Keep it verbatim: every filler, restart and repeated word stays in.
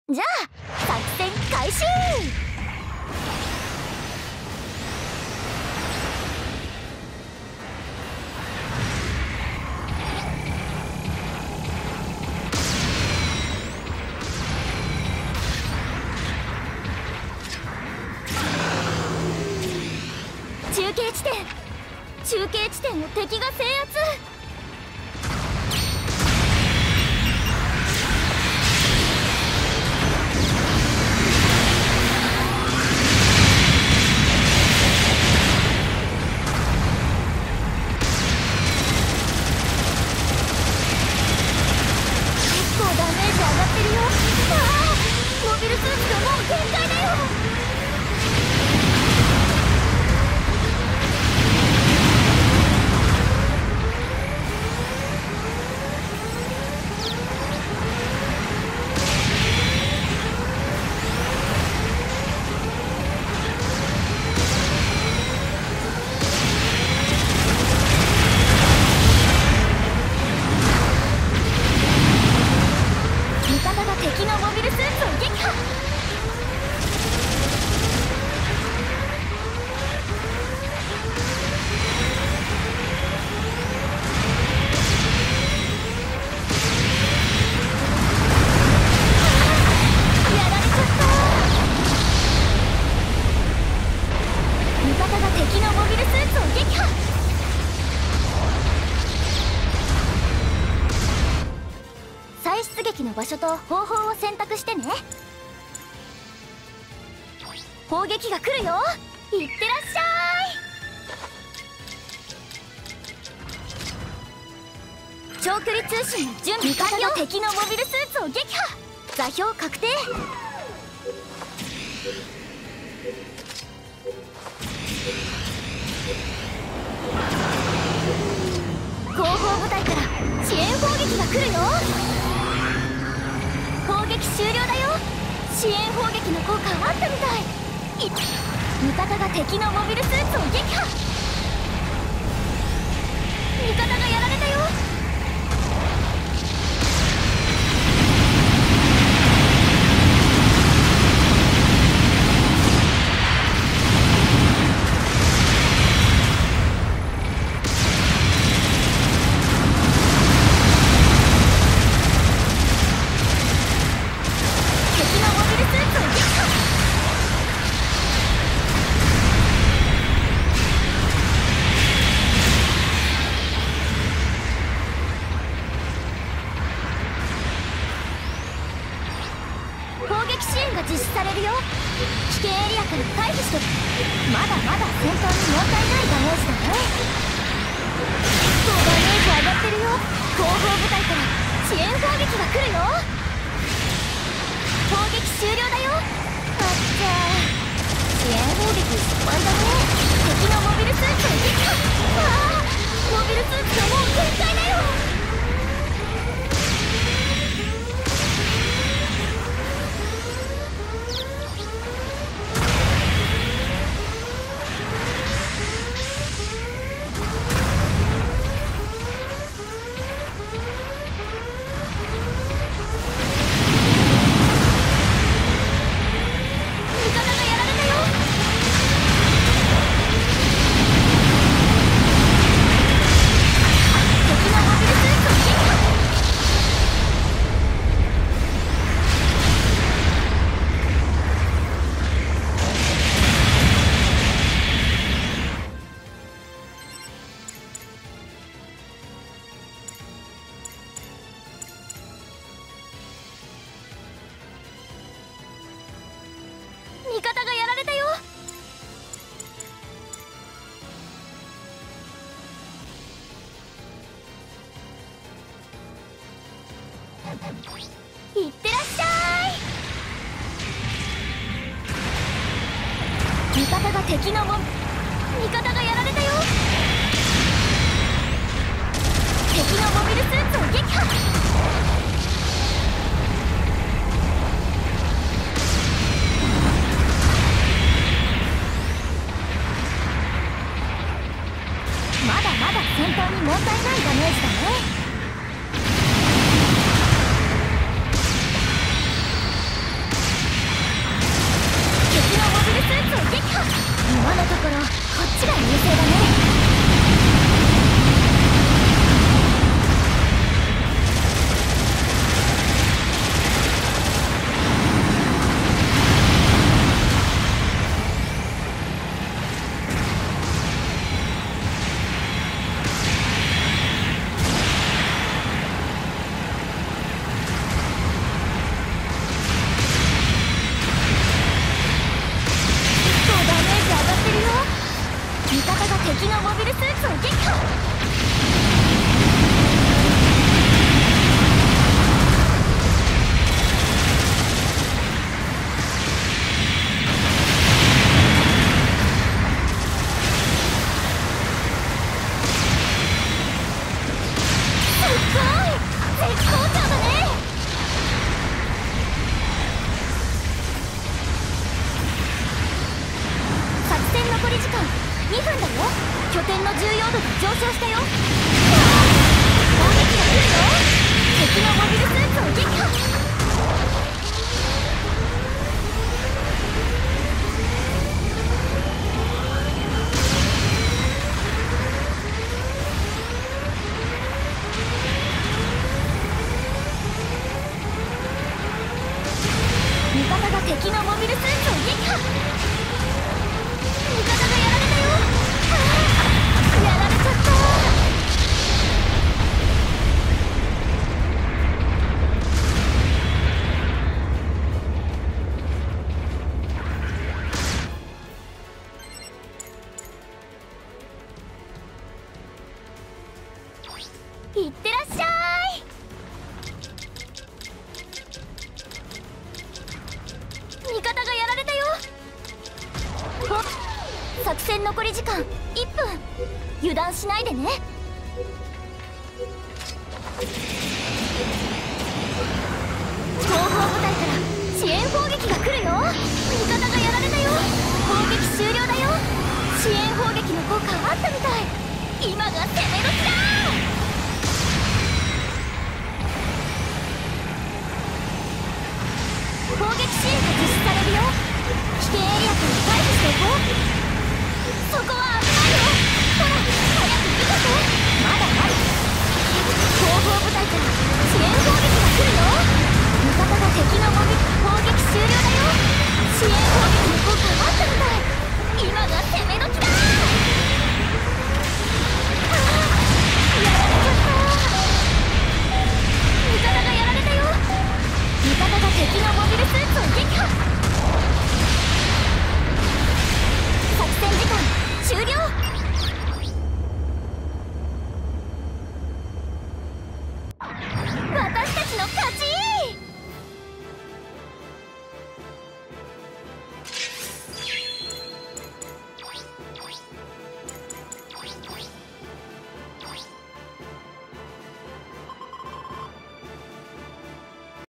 じゃあ作戦開始。中継地点中継地点を敵が制圧。敵のモビルスーツを撃破。やられちゃった。味方が敵のモビルスーツを撃破。再出撃の場所と方法を選択してね。砲撃が来るよ。いってらっしゃい。長距離通信の準備完了。敵のモビルスーツを撃破。座標確定。後方部隊から支援砲撃が来るよ。砲撃終了だよ。支援砲撃の効果あったみたい。い味方が敵のモビルスーツを撃破。味方がやられたよ。実施されるよ。危険エリアから回避してる。まだまだ戦闘に問題ないダメージだね。結構ダメージ上がってるよ。後方部隊から支援砲撃が来るよ。砲撃終了だよ。あっちゃ支援砲撃失敗だね。敵のモビルスーツを撃破。ああモビルスーツがもう限界だよ。味方がやられたよ。いってらっしゃい。味方が敵のも味方がやられたよ。敵のモビルスーツを撃破。まだまだ戦闘に問題ないダメージだね。 昇したよ。攻撃が来るよ。敵のモビルスーツを撃破。味方が敵のモビルスーツを撃破。味方がやられたよ。ああ、やられちゃった。いってらっしゃい。味方がやられたよ。お、作戦残り時間いっぷん。油断しないでね。後方部隊から支援砲撃が来るよ。味方がやられたよ。砲撃終了だよ。支援砲撃の効果あったみたい。今が攻め時だ。攻撃支援が実施されるよ。危険エリアから退避していこう。そこは危ないよ。ほら早く逃げて。まだまだ後方部隊から支援砲撃が来るよ。